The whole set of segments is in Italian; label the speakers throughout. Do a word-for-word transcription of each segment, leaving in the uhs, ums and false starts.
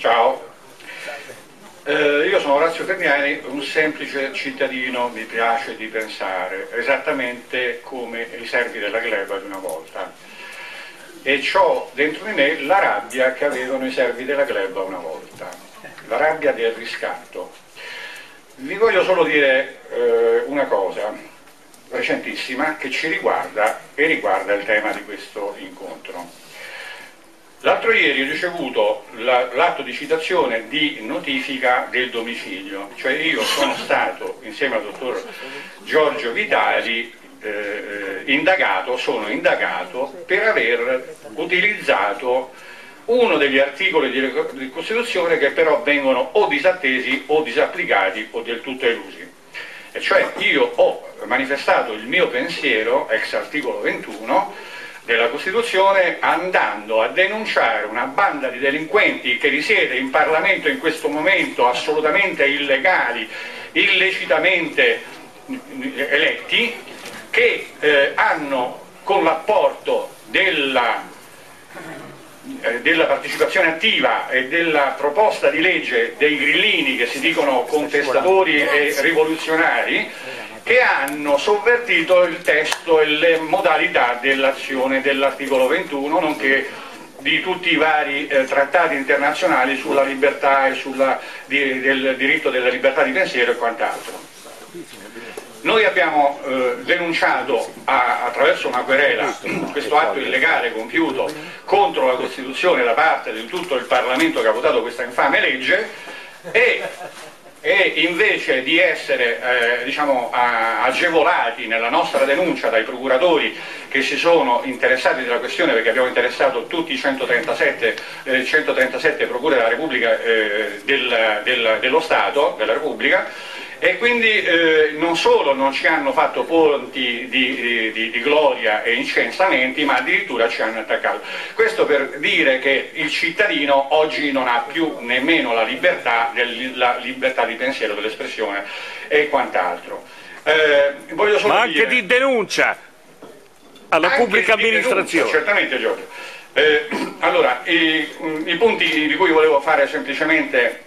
Speaker 1: Ciao, eh, io sono Orazio Ferniani, un semplice cittadino, mi piace di pensare, esattamente come i servi della gleba di una volta, e ho dentro di me la rabbia che avevano i servi della gleba una volta, la rabbia del riscatto. Vi voglio solo dire eh, una cosa recentissima che ci riguarda e riguarda il tema di questo incontro. L'altro ieri ho ricevuto l'atto di citazione di notifica del domicilio, cioè io sono stato insieme al dottor Giorgio Vitali eh, indagato, sono indagato per aver utilizzato uno degli articoli di, di Costituzione che però vengono o disattesi o disapplicati o del tutto elusi. E cioè io ho manifestato il mio pensiero, ex articolo ventuno, della Costituzione, andando a denunciare una banda di delinquenti che risiede in Parlamento in questo momento, assolutamente illegali, illecitamente eletti, che eh, hanno con l'apporto della, eh, della partecipazione attiva e della proposta di legge dei grillini che si dicono contestatori e rivoluzionari, che hanno sovvertito il testo e le modalità dell'azione dell'articolo ventuno, nonché di tutti i vari eh, trattati internazionali sulla libertà e sul di, del diritto della libertà di pensiero e quant'altro. Noi abbiamo eh, denunciato a, attraverso una querela questo atto illegale compiuto contro la Costituzione da parte di tutto il Parlamento che ha votato questa infame legge, e e invece di essere eh, diciamo, a, agevolati nella nostra denuncia dai procuratori che si sono interessati della questione, perché abbiamo interessato tutti i centotrentasette, eh, centotrentasette procure della Repubblica, eh, del, del, dello Stato, della Repubblica, e quindi eh, non solo non ci hanno fatto ponti di, di, di gloria e incensamenti, ma addirittura ci hanno attaccato. Questo per dire che il cittadino oggi non ha più nemmeno la libertà, del, la libertà di pensiero, dell'espressione e quant'altro. Eh, voglio solo
Speaker 2: ma anche
Speaker 1: dire,
Speaker 2: di denuncia alla
Speaker 1: anche
Speaker 2: pubblica
Speaker 1: di
Speaker 2: amministrazione.
Speaker 1: Denuncia, certamente, Giorgio. Eh, allora, i, i punti di cui volevo fare semplicemente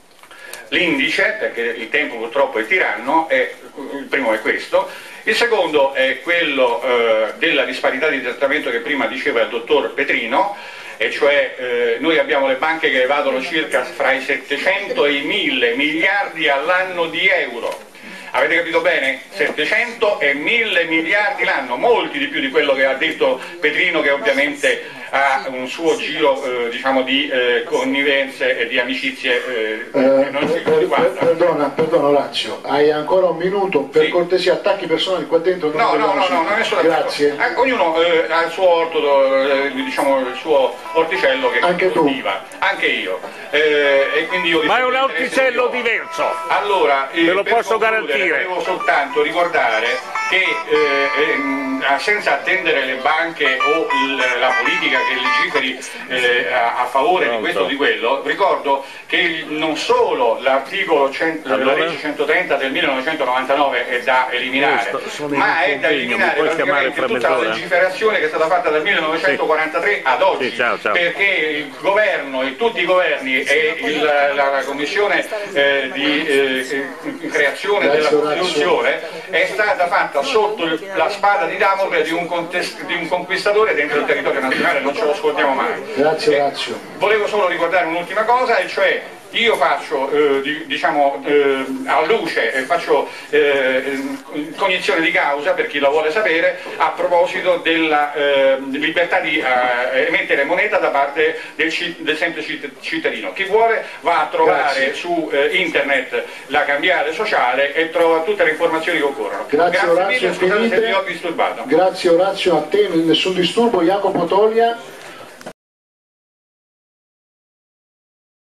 Speaker 1: l'indice, perché il tempo purtroppo è tiranno, è, il primo è questo, il secondo è quello eh, della disparità di trattamento che prima diceva il dottor Petrino, e cioè eh, noi abbiamo le banche che evadono circa fra i settecento e i mille miliardi all'anno di euro. Avete capito bene? settecento e mille miliardi l'anno, molti di più di quello che ha detto Petrino, che ovviamente ha un suo giro eh, diciamo di eh, connivenze e di amicizie eh, che non si
Speaker 3: per,
Speaker 1: riguarda.
Speaker 3: Perdona, perdona Orazio, hai ancora un minuto, per
Speaker 1: sì.
Speaker 3: cortesia, attacchi personali qua dentro. Non
Speaker 1: no, no, no, no, non è solo
Speaker 3: grazie.
Speaker 1: Eh, ognuno eh, ha il suo orto, eh, diciamo il suo orticello che
Speaker 3: anche
Speaker 1: coltiva, tu. Anche io. Eh, e quindi io
Speaker 2: ma è un orticello diverso.
Speaker 1: Allora, eh,
Speaker 2: ve lo posso garantire.
Speaker 1: Volevo soltanto ricordare che eh, eh, senza attendere le banche o il, la politica che legiferi eh, a, a favore Pronto. di questo o di quello, ricordo che il, non solo l'articolo allora? della legge centotrenta del millenovecentonovantanove è da eliminare, Questo, ma è da eliminare praticamente tutta la legiferazione che è stata fatta dal millenovecentoquarantatré sì. ad oggi, sì, ciao, ciao. perché il governo e tutti i governi e il, la, la commissione eh, di eh, creazione della Costituzione è stata fatta sotto la spada di Damocle di un, di un conquistatore dentro il territorio nazionale, non ce lo scordiamo mai.
Speaker 3: Grazie Orazio.
Speaker 1: Volevo solo ricordare un'ultima cosa, e cioè io faccio eh, di, diciamo eh, a luce e faccio eh, cognizione di causa, per chi la vuole sapere, a proposito della eh, libertà di eh, emettere moneta da parte del, del semplice cittadino. Chi vuole va a trovare Grazie. su eh, internet la cambiale sociale e trova tutte le informazioni che occorrono.
Speaker 3: Grazie,
Speaker 1: Grazie
Speaker 3: Orazio,
Speaker 1: mille, scusate se vi ho disturbato.
Speaker 3: Grazie Orazio, a te nessun disturbo. Jacopo Toglia.